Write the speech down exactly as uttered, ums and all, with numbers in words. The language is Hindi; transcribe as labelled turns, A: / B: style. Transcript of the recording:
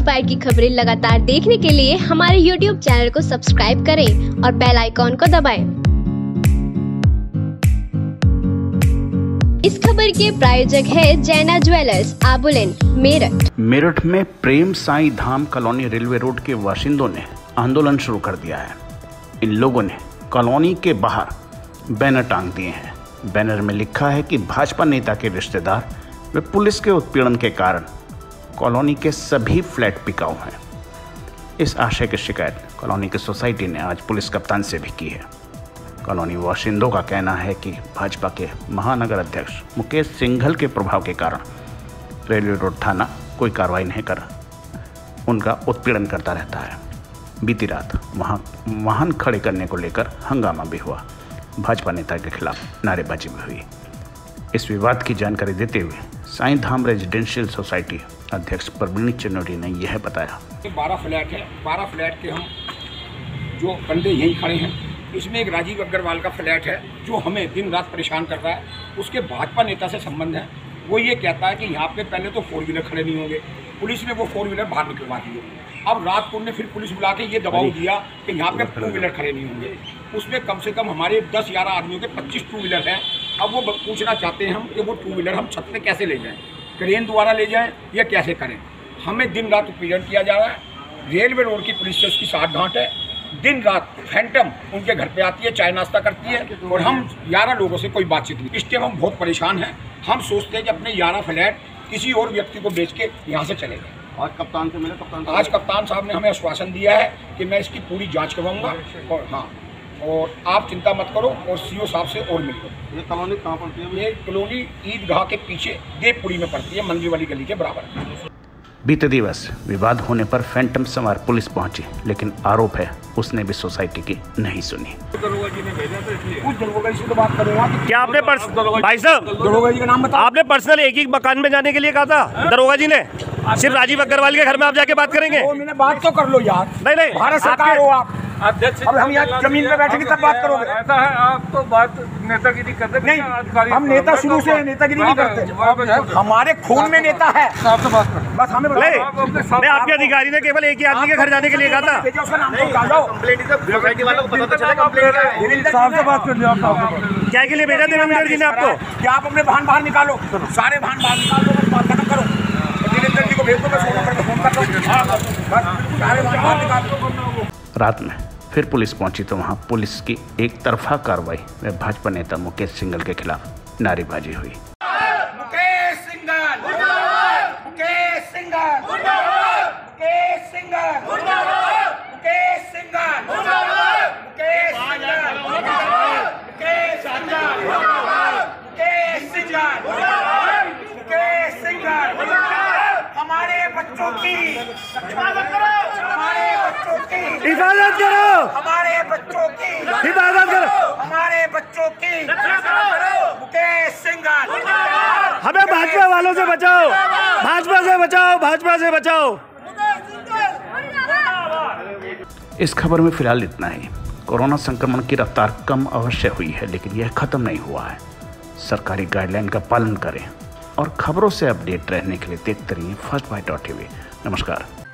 A: बाइट की खबरें लगातार देखने के लिए हमारे यूट्यूब चैनल को सब्सक्राइब करें और बेल आइकॉन को दबाएं। इस खबर के प्रायोजक है जैना ज्वेलर्स, आबुलेन, मेरठ।
B: मेरठ में Prem Sai Dham colony railway road के बाशिंदों ने आंदोलन शुरू कर दिया है। इन लोगों ने कॉलोनी के बाहर बैनर टांग दिए हैं। बैनर में लिखा है कि भाजपा नेता के रिश्तेदार व पुलिस के उत्पीड़न के कारण कॉलोनी के सभी फ्लैट बिकाऊ हैं। इस आशय की शिकायत कॉलोनी की सोसाइटी ने आज पुलिस कप्तान से भी की है। कॉलोनी वाशिंदों का कहना है कि भाजपा के महानगर अध्यक्ष मुकेश सिंघल के प्रभाव के कारण रेलवे रोड थाना कोई कार्रवाई नहीं कर उनका उत्पीड़न करता रहता है। बीती रात वहां वाहन खड़े करने को लेकर हंगामा भी हुआ। भाजपा नेता के खिलाफ नारेबाजी भी हुई। इस विवाद की जानकारी देते हुए साईं धाम रेजिडेंशियल सोसाइटी अध्यक्ष प्रवीण चन्नोरी ने यह बताया।
C: बारह फ्लैट है, बारह फ्लैट के हम जो बंदे यहीं खड़े हैं, इसमें एक राजीव अग्रवाल का फ्लैट है जो हमें दिन रात परेशान कर रहा है। उसके भाजपा नेता से संबंध है। वो ये कहता है कि यहाँ पे पहले तो फोर व्हीलर खड़े नहीं होंगे, पुलिस ने वो फोर व्हीलर बाहर निकलवा दिए। अब रात को उन्होंने फिर पुलिस बुला के ये दबाव दिया कि यहाँ पे टू व्हीलर खड़े नहीं होंगे। उसमें कम से कम हमारे दस ग्यारह आदमियों के पच्चीस टू व्हीलर हैं। अब वो पूछना चाहते हैं हम कि वो टू व्हीलर हम छत पे कैसे ले जाएं, क्रेन द्वारा ले जाएं या कैसे करें। हमें दिन रात उत्पीड़न किया जा रहा है। रेलवे रोड की पुलिस से उसकी साठ गांठ है। दिन रात फैंटम उनके घर पे आती है, चाय नाश्ता करती है और हम ग्यारह लोगों से कोई बातचीत नहीं। इस टाइम हम बहुत परेशान हैं। हम सोचते हैं कि अपने ग्यारह फ्लैट किसी और व्यक्ति को बेच के यहाँ से चले गए।
D: आज कप्तान से मिले कप्तान
C: आज कप्तान साहब ने हमें आश्वासन दिया है कि मैं इसकी पूरी जांच करवाऊंगा और हाँ और आप चिंता मत करो और सीओ साहब से और मिल लो।
D: ये कॉलोनी कहाँ पड़ती है?
C: ये कॉलोनी ईदगाह के पीछे देवपुरी में पड़ती है, मंदिर वाली गली के बराबर।
B: बीते दिवस विवाद होने पर फैंटम सवार पुलिस पहुंची, लेकिन आरोप है उसने भी सोसाइटी की नहीं सुनी।
C: दरोगा जी ने भेजा था इसलिए उस दरोगा जी से तो बात करूंगा।
E: क्या आपने पर्स भाई साहब
C: दरोगा जी का नाम बताओ।
E: आपने पर्सनल एक ही मकान में जाने के लिए कहा था दरोगा जी ने? सिर्फ राजीव अग्रवाल के घर में आप जाके बात करेंगे?
C: वो मैंने बात तो कर लो यार।
E: नहीं नहीं,
C: भारत सरकार हो आप अध्यक्ष। अब हम यहाँ जमीन पे बैठेंगे तब बात करोगे।
F: ऐसा है, आप तो बात नेतागिरी करते
C: नहीं, हम नेता शुरू से नेतागिरी नहीं करते। हमारे खून में नेता है। बस हमें
E: नहीं, आपके अधिकारी ने केवल एक ही आदमी के घर जाने के लिए कहा था। क्या के लिए भेजा देवेंद्र जी ने आपको?
C: क्या आप अपने वाहन बाहर निकालो, सारे वाहन बाहर निकाल दो, बात खत्म करो। देवेंद्र जी को भेज दो, मैं सोना करके फोन कर दो। सारे वाहन बाहर निकाल दो।
B: रात में फिर पुलिस पहुंची तो वहां पुलिस की एक तरफा कार्रवाई में भाजपा नेता मुकेश सिंघल के खिलाफ नारेबाजी हुई।
C: मुकेश सिंघल, मुकेश सिंघल, मुकेश सिंघल, मुकेश सिंघल, मुकेश सिंघल, मुकेश सिंघल, मुकेश सिंघल, मुकेश सिंघल। हमारे बच्चों की हिफाजत करो, हमारे बच्चों की
E: हिफाजत करो,
C: हमारे बच्चों की
E: हिफाजत करो,
C: हमारे बच्चों की करो। मुकेश सिंघल,
E: हमें भाजपा वालों से बचाओ, भाजपा से बचाओ, भाजपा से बचाओ।
B: इस खबर में फिलहाल इतना ही। कोरोना संक्रमण की रफ्तार कम अवश्य हुई है, लेकिन यह खत्म नहीं हुआ है। सरकारी गाइडलाइन का पालन करें और खबरों से अपडेट रहने के लिए देखते रहिए फर्स्ट बाइट डॉट टीवी। नमस्कार।